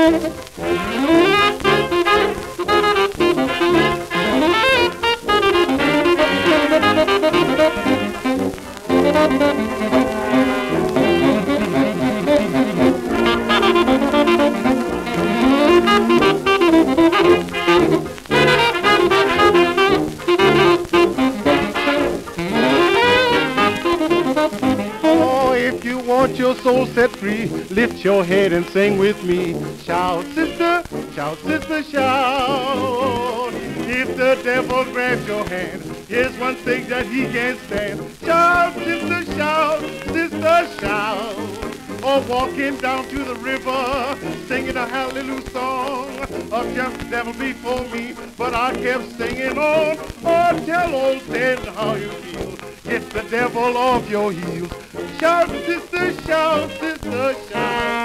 Oh, if you want your soul set free, lift your head and sing with me. Shout, sister, shout. If the devil grabs your hand, here's one thing that he can't stand. Shout, sister, shout. Or walking down to the river, singing a hallelujah song. Up jumped the devil before me, but I kept singing on. Oh, tell old Ted how you feel. Get the devil off your heels. Shout, sister, shout.